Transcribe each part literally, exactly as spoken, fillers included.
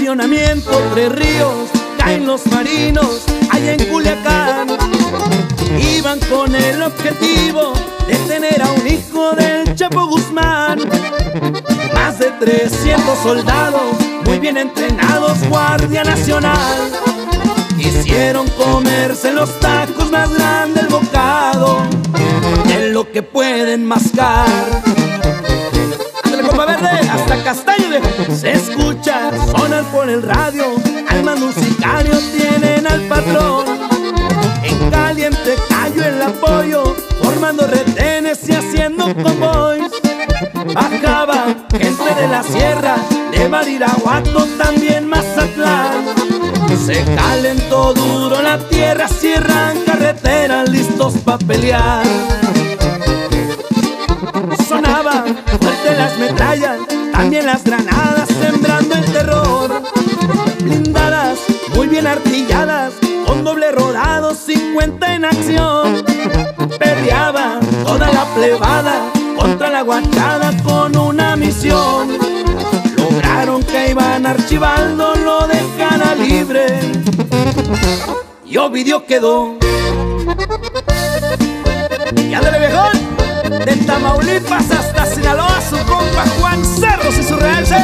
Fraccionamiento Tres Ríos, caen los marinos allá en Culiacán. Iban con el objetivo de tener a un hijo del Chapo Guzmán. Más de trescientos soldados, muy bien entrenados, Guardia Nacional. Quisieron comerse los tacos más grande el bocado de lo que pueden mascar. Ándale, compa verde, hasta Castaño de... Se escucha sonar por el radio, al mando un sicario tienen al patrón. En caliente cayó el apoyo, formando retenes y haciendo convoys. Bajaba gente de la sierra, de Badiraguato, también Mazatlán. Se calentó duro la tierra, cierran carreteras, listos pa' pelear. Sonaban fuerte las metrallas, también las granadas, sembrando el terror. Blindadas, muy bien artilladas, con doble rodado, cincuenta en acción. Peleaba toda la plebada contra la guachada con una misión. Lograron que Iván Archibaldo lo dejara libre y Ovidio quedó. Y ándale, viejón, de Tamaulipas hasta Sinaloa, su compa Juan Cerros y su realce.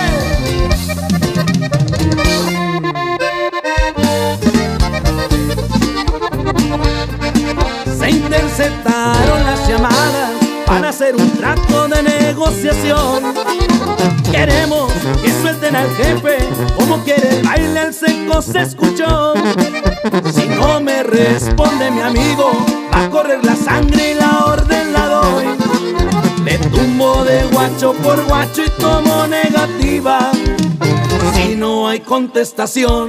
Se interceptaron las llamadas para hacer un trato de negociación. Queremos que suelten al jefe, como quiere el baile al seco se escuchó. Si no me responde mi amigo, va a correr la sangre y la orden la doy. Le tumbo de guacho por guacho y tomo negativa si no hay contestación.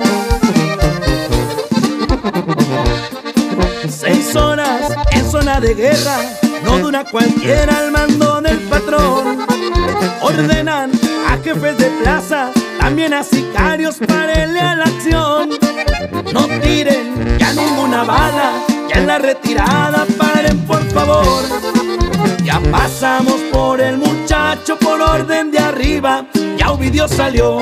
Seis horas en zona de guerra, no dura cualquiera al mando del patrón. Ordenan a jefes de plaza, también a sicarios, párenle a la acción. No tiren ya ninguna bala, ya en la retirada paren por favor. Ya pasamos por el muchacho por orden de arriba, ya Ovidio salió.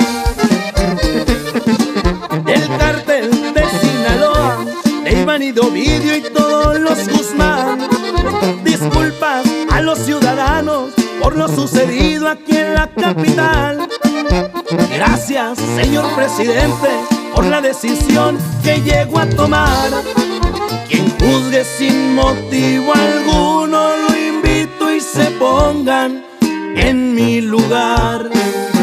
Del cartel de Sinaloa, de Iván y de Ovidio y todos los Guzmán. Disculpas a los ciudadanos por lo sucedido aquí en la capital. Gracias, señor presidente, por la decisión que llegó a tomar. Quien juzgue sin motivo alguno, lo invito y se pongan en mi lugar.